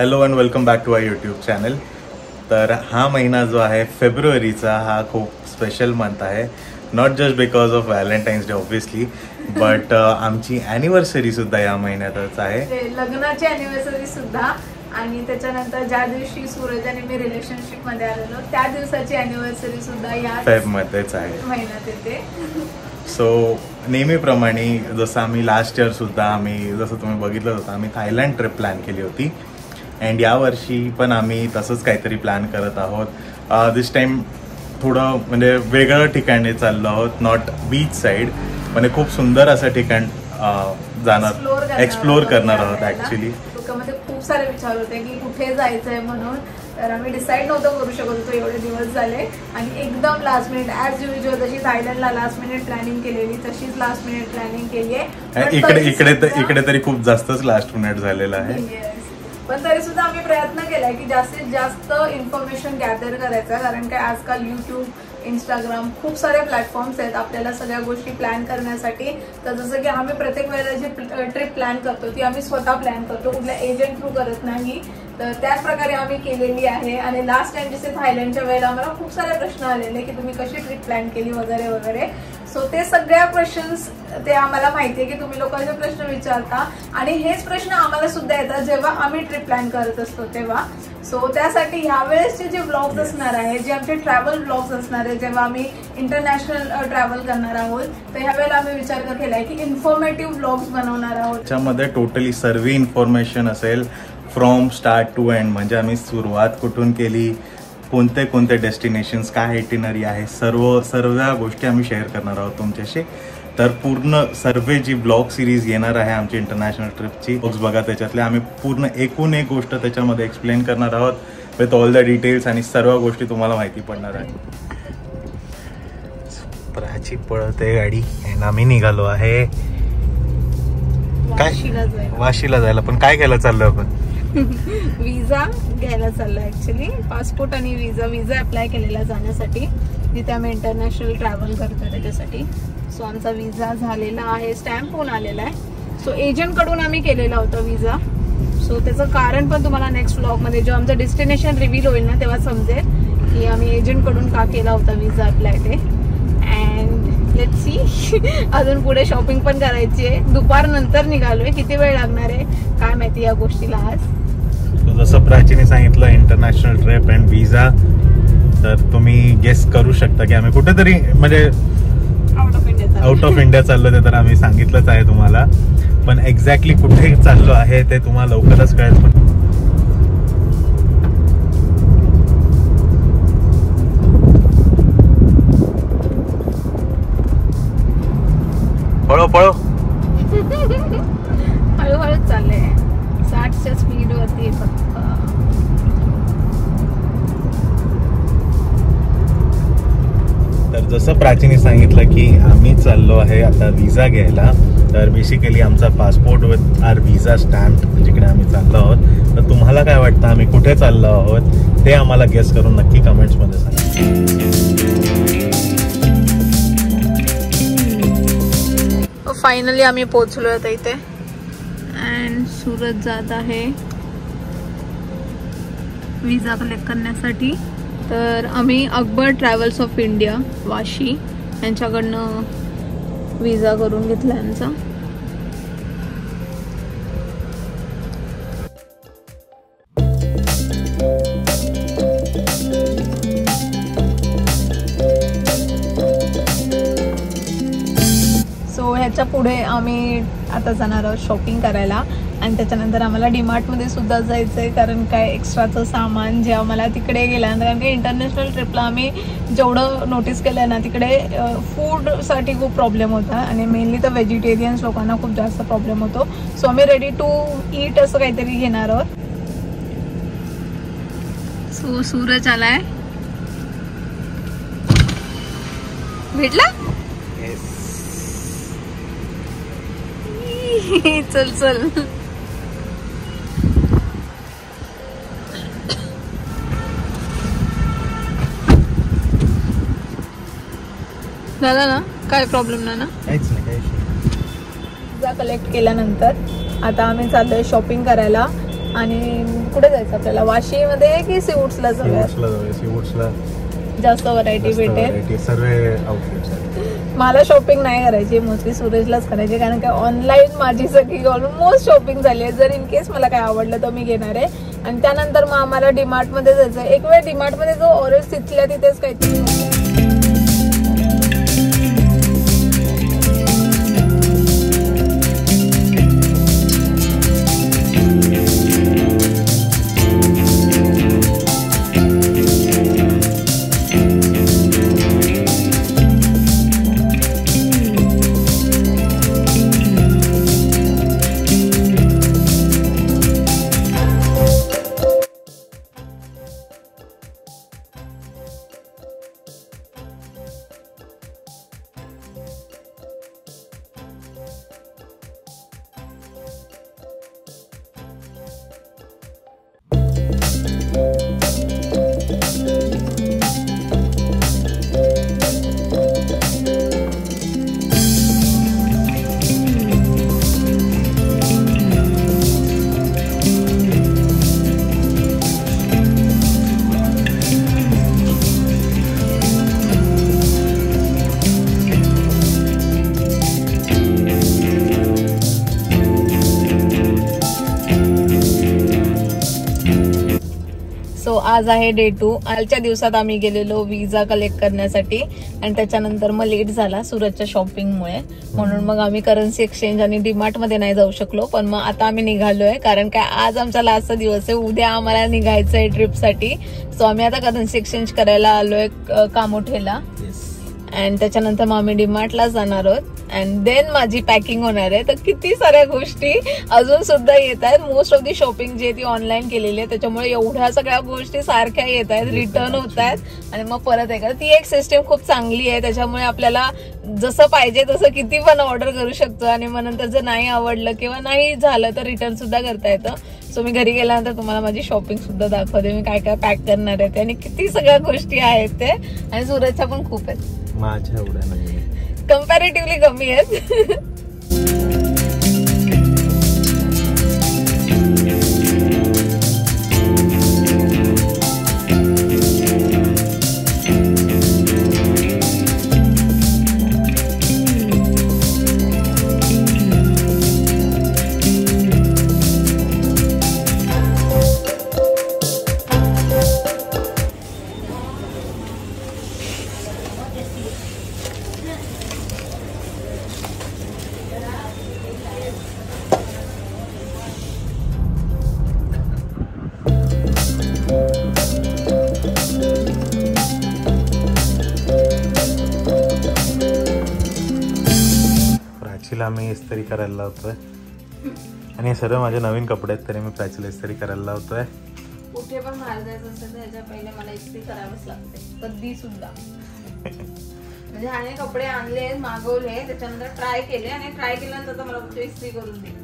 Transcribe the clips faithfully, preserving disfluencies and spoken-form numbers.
Hello and welcome back to I YouTube channel. तर हा महिना जो आहे फेब्रुवारीचा हा खूप स्पेशल मंथ आहे. Not just because of Valentine's day obviously, but आमची ॲनिव्हर्सरी सुद्धा या महिन्यातच आहे, लग्नाची ॲनिव्हर्सरी सुद्धा. आणि त्याच्यानंतर ज्या दिवशी सूरज आणि मी रिलेशनशिप मध्ये आलेलो त्या दिवसाची ॲनिव्हर्सरी सुद्धा या फेबमध्येच आहे, महिन्यात येते. सो नेहमीप्रमाणे जसं आम्ही लास्ट इयर सुद्धा आम्ही जसं तुम्ही बघितलं होतं आम्ही थायलंड ट्रिप प्लॅन केली होती. अँड यावर्षी पण आम्ही तसंच काहीतरी प्लॅन करत आहोत. दिस टाईम थोडं म्हणजे वेगळं ठिकाणी चाललो आहोत, नॉट बीच साईड, म्हणजे खूप सुंदर असं ठिकाण जाणार एक्सप्लोर करणार आहोत. ॲक्च्युली डोक्यामध्ये खूप सारे विचार होते की कुठे जायचं आहे म्हणून, तर आम्ही डिसाईड नव्हतं करू शकत होतो एवढे दिवस झाले. आणि एकदम लास्ट मिनिट ॲज युजल जशी थायलंडला लास्ट मिनिट प्लॅनिंग केलेली तशीच लास्ट मिनिट प्लॅनिंग केली आहे. इकडे इकडे इकडे तरी खूप जास्तच लास्ट मिनिट झालेला आहे, पण तरी सुद्धा आम्ही प्रयत्न केलाय की जास्तीत जास्त इन्फॉर्मेशन गॅदर करायचा. कारण काय आजकाल यूट्यूब, इंस्टाग्राम खूप सारे प्लॅटफॉर्म्स आहेत आपल्याला सगळ्या गोष्टी प्लॅन करण्यासाठी. तर जसं की आम्ही प्रत्येक वेळेला जी ट्रिप प्लॅन करतो ती आम्ही स्वतः प्लॅन करतो, कुठल्या एजंट थ्रू करत नाही. तर त्याच प्रकारे आम्ही केलेली आहे. आणि लास्ट टाइम जसे थायलंडच्या वेळेला आम्हाला खूप सारे प्रश्न आलेले की तुम्ही कशी ट्रिप प्लॅन केली वगैरे वगैरे. सो ते सगळ्या क्वेश्चन्स ते आम्हाला माहिती आहे की तुम्ही लोकांचे प्रश्न विचारता आणि हेच प्रश्न आम्हाला सुद्धा येतात जेव्हा आम्ही ट्रिप प्लॅन करत असतो तेव्हा. सो त्यासाठी ह्यावेळेसचे जे ब्लॉग्स असणार आहे, जे आमचे ट्रॅव्हल ब्लॉग्स असणार आहे, जेव्हा आम्ही इंटरनॅशनल ट्रॅव्हल करणार आहोत, तर ह्यावेळेला आम्ही विचार केलाय की इन्फॉर्मेटिव्ह ब्लॉग्स बनवणार आहोत. त्याच्यामध्ये टोटली सर्व इन्फॉर्मेशन असेल फ्रॉम स्टार्ट टू एंड, म्हणजे आम्ही सुरुवात कुठून केली, कोणते कोणते डेस्टिनेशन्स, काय इटिनरी आहे, सर्व सर्व गोष्टी आम्ही शेअर करणार आहोत तुमच्याशी. तर पूर्ण सर्व जी ब्लॉग सिरीज येणार आहे आमची इंटरनॅशनल ट्रिपची, ब्लॉग्स बघा, त्याच्यातले आम्ही पूर्ण एकूण एक गोष्ट त्याच्यामध्ये एक्सप्लेन करणार आहोत विथ ऑल द डिटेल्स आणि सर्व गोष्टी तुम्हाला माहिती पडणार आहे. प्राची पळते गाडी आणि आम्ही निघालो आहे काय वाशीला जायला. पण काय घ्यायला चाललो आपण? विजा घ्यायला चाललो ऍक्च्युली. पासपोर्ट आणि विजा विजा अप्लाय केलेला जाण्यासाठी, जिथे आम्ही इंटरनॅशनल ट्रॅव्हल करतो त्याच्यासाठी. सो आमचा विजा झालेला आहे, स्टॅम्प होऊन आलेला आहे. सो एजंट कडून आम्ही केलेला होता विजा. सो त्याचं कारण पण तुम्हाला नेक्स्ट व्लॉग मध्ये जेव्हा आमचं डेस्टिनेशन रिव्हील होईल ना तेव्हा समजेल की आम्ही एजंट कडून का केला होता विजा अप्लाय ते. अँड लेट्स सी, अजून पुढे शॉपिंग पण करायची आहे. दुपार नंतर निघालोय, किती वेळ लागणार आहे काय माहिती या गोष्टीला आज. जसं प्राचीने सांगितलं इंटरनॅशनल ट्रिप अँड विजा, तर तुम्ही गेस करू शकता की आम्ही कुठेतरी म्हणजे out of India out of India चाललो. ते तर आम्ही सांगितलंच आहे तुम्हाला, पण एक्झॅक्टली कुठे चाललो आहे ते तुम्हाला लवकरच कळेल. पण पळो पळो हळूहळू चालले, साठच्या स्पीड वरती फक्त. तर जसं प्राचीने सांगितलं की आम्ही चाललो आहे आता विजा घ्यायला. तर बेसिकली आमचा passport with our visa stamp जिकडे आम्ही चाललो आहोत. तर तुम्हाला काय वाटतं आम्ही कुठे चाललो आहोत ते आम्हाला गेस करून नक्की कमेंट्समध्ये सांगा. फायनली आम्ही पोहोचलो आता इथे अँड सूरज जात आहे विजा कलेक्ट करण्यासाठी. तर आम्ही Akbar travels of India Vashi यांच्याकडनं विजा करून घेतला यांचा. सो ह्याच्या पुढे आम्ही आता जाणार आहोत शॉपिंग करायला. आणि त्याच्यानंतर आम्हाला डीमार्टमध्ये सुद्धा जायचं आहे, कारण काय एक्स्ट्राचं सामान जे आम्हाला तिकडे गेल्यानंतर, कारण की इंटरनॅशनल ट्रिपला आम्ही जेवढं नोटीस केलं ना तिकडे फूडसाठी खूप प्रॉब्लेम होता आणि मेनली तर व्हेजिटेरियन्स लोकांना खूप जास्त प्रॉब्लेम होतो. सो आम्ही रेडी टू ईट असं काहीतरी घेणार आहोत. सो सूरज आलाय, भेटला. चल चल झाला ना, काय प्रॉब्लेम नाही ना. काहीच नाही. कलेक्ट केल्यानंतर आता आम्ही चाललोय शॉपिंग करायला. आणि कुठे जायचं आपल्याला, वाशीमध्ये की सीवूड्सला जाऊया? सीवूड्सला जास्त व्हरायटी भेटेल, सर्व आउटलेट्स आहेत. मला शॉपिंग नाही करायची, मोस्टली सुरेशलाच करायची, कारण काय ऑनलाईन माझी सगळी ऑलमोस्ट शॉपिंग झाली आहे. जर इन केस मला काय आवडलं तर मी घेणार आहे. आणि त्यानंतर मग आम्हाला डीमार्ट मध्ये जायचं. एक वेळ डीमार्ट मध्ये जो ऑरेंज तिथल्या तिथेच काहीतरी आज आहे डे टू. कालच्या दिवसात आम्ही गेलेलो विजा कलेक्ट करण्यासाठी आणि त्याच्यानंतर मग लेट झाला सूरजच्या शॉपिंगमुळे, म्हणून मग आम्ही करन्सी एक्सचेंज आणि डीमार्ट मध्ये नाही जाऊ शकलो. पण मग आता आम्ही निघालोय, कारण काय आज आमचा लास्टचा दिवस आहे. उद्या आम्हाला निघायचं आहे ट्रिपसाठी. सो आम्ही आता करन्सी एक्सचेंज करायला आलोय कामोठेला अँड त्याच्यानंतर मग आम्ही डीमार्टला जाणार आहोत अँड देन माझी पॅकिंग होणार आहे. तर किती साऱ्या गोष्टी अजून सुद्धा येत आहेत. मोस्ट ऑफ दी शॉपिंग जी आहे ती ऑनलाईन केलेली आहे, त्याच्यामुळे एवढ्या सगळ्या गोष्टी सारख्या येत आहेत, रिटर्न होत आहेत आणि मग परत आहे का. ती एक सिस्टम खूप चांगली आहे, त्याच्यामुळे आपल्याला जसं पाहिजे तसं किती पण ऑर्डर करू शकतो आणि मग नंतर जर नाही आवडलं किंवा नाही झालं तर रिटर्न सुद्धा करता येतं. सो मी घरी गेल्यानंतर तुम्हाला माझी शॉपिंग सुद्धा दाखवते, मी काय काय पॅक करणार आहे ते आणि किती सगळ्या गोष्टी आहेत ते. आणि सूरजच्या पण खूप आहेत, माझ्या एवढ्या नाही, कम्पॅरेटिव्हली कमी आहेत. मी इस्त्री करायला लावतोय आणि हे सर्व माझे नवीन कपडे आहेत, तरी मी प्राचीला इस्त्री करायला लावतोय. कुठे पण बाहेर जायचं असेल तर ह्याच्या पहिले मला इस्त्री करावीच लागते, कधी सुद्धा. म्हणजे ह्याने कपडे आणले, मागवले, त्याच्यानंतर ट्राय केले आणि ट्राय केल्यानंतर मला कुठे इस्त्री करून दे.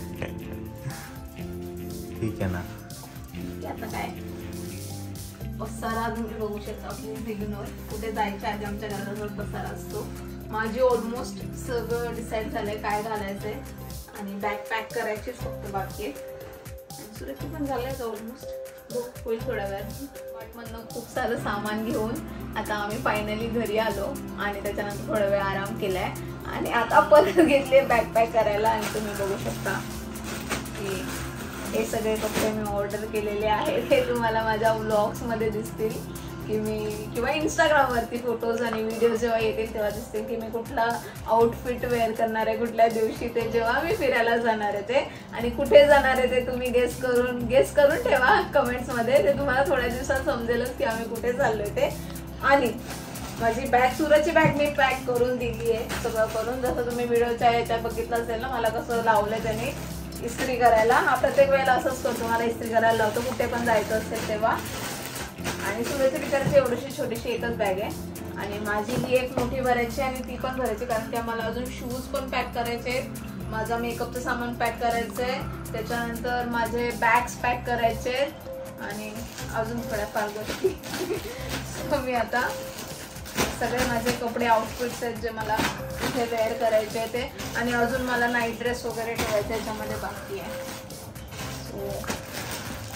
ठीक आहे ना. आता काय पसारा तुम्ही बघू शकता आपली बिगिनर. कुठे जायच्या आधी आमच्या घराजवळ पसारा असतो. माझी ऑलमोस्ट सगळं डिसाईड झालंय काय घालायचंय आणि बॅग पॅक करायचीच फक्त बाकी आहे. सुरक्षित पण झालंय ऑलमोस्ट, होईल थोड्या वेळात. मधनं खूप सारं सामान घेऊन आता आम्ही फायनली घरी आलो आणि त्याच्यानंतर थोडा वेळ आराम केलाय आणि आता परत घेतले बॅग पॅक करायला. आणि तुम्ही बघू शकता की हे सगळे कपडे मी ऑर्डर केलेले आहेत, हे तुम्हाला माझ्या व्लॉग्स मध्ये दिसतील की मी किंवा इंस्टाग्रामवरती फोटोज आणि व्हिडिओ जेव्हा येतील तेव्हा दिसतील की मी कुठला आउटफिट वेअर करणार आहे कुठल्या दिवशी, ते जेव्हा मी फिरायला जाणार आहे ते. आणि कुठे जाणार आहे ते तुम्ही गेस करून गेस करून ठेवा कमेंट्स मध्ये, ते तुम्हाला थोड्या दिवसात समजेलच की आम्ही कुठे चाललोय ते. आणि माझी बॅग, सूरजची बॅग मी पॅक करून दिली आहे सगळं करून, जसं तुम्ही व्हिडिओच्या याच्यात बघितलं असेल ना मला कसं लावलंय त्याने इस्त्री करायला. हा प्रत्येक वेळेला असंच करतो, मला इस्त्री करायला लावतो कुठे पण जायचं असेल तेव्हा. आणि सूरजच्या विचाराची एवढीशी छोटीशी एकच बॅग आहे आणि माझी ही एक मोठी भरायची आणि ती पण भरायची, कारण की मला अजून शूज पण पॅक करायचे आहेत, माझा मेकअपचं सामान पॅक करायचं आहे, त्याच्यानंतर माझे बॅग्स पॅक करायचे आणि अजून थोड्याफार गोष्टी. सो मी आता सगळे माझे कपडे आउटफिट्स आहेत जे मला इथे वेअर करायचे ते, आणि अजून मला नाईट ड्रेस वगैरे ठेवायचे याच्यामध्ये बाकी आहे. सो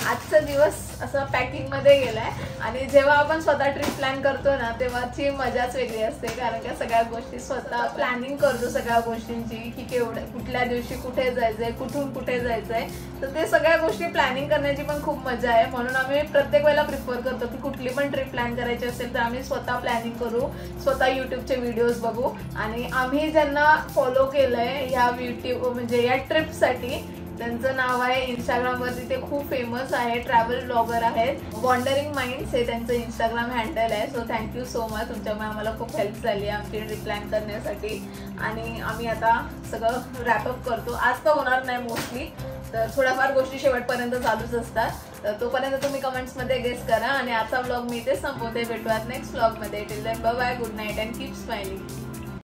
आजचा दिवस असं पॅकिंग मध्ये गेलाय आणि जेव्हा आपण स्वतः ट्रिप प्लॅन करतो ना तेव्हाची मजाच वेगळी असते, कारण की सगळ्या गोष्टी स्वतः प्लॅनिंग करतो सगळ्या गोष्टींची की केवढ्या कुठल्या दिवशी कुठे जायचंय, कुठून कुठे जायचंय, तर ते सगळ्या गोष्टी प्लॅनिंग करण्याची पण खूप मजा आहे. म्हणून आम्ही प्रत्येक वेळेला प्रिफर करतो की कुठली पण ट्रिप प्लॅन करायची असेल तर आम्ही स्वतः प्लॅनिंग करू, स्वतः युट्यूबचे व्हिडिओज बघू. आणि आम्ही ज्यांना फॉलो केलंय ह्या युट्यूब म्हणजे या ट्रिपसाठी त्यांचं नाव आहे इंस्टाग्रामवरती, ते खूप फेमस आहे, ट्रॅव्हल ब्लॉगर आहेत. वॉन्डरिंग माइंड्स हे त्यांचं इंस्टाग्राम हँडल आहे. सो थँक्यू सो मच, तुमच्यामुळे आम्हाला खूप हेल्प झाली आहे आमची ट्रिप प्लॅन करण्यासाठी. आणि आम्ही आता सगळं रॅपअप करतो. आज तर होणार नाही मोस्टली, तर थोड्याफार गोष्टी शेवटपर्यंत चालूच असतात. तर तोपर्यंत तुम्ही कमेंट्समध्ये गेस करा. आणि आजचा ब्लॉग मी इथे संपवते. भेटूयात नेक्स्ट ब्लॉगमध्ये. Till then bye bye, good night and keep smiling.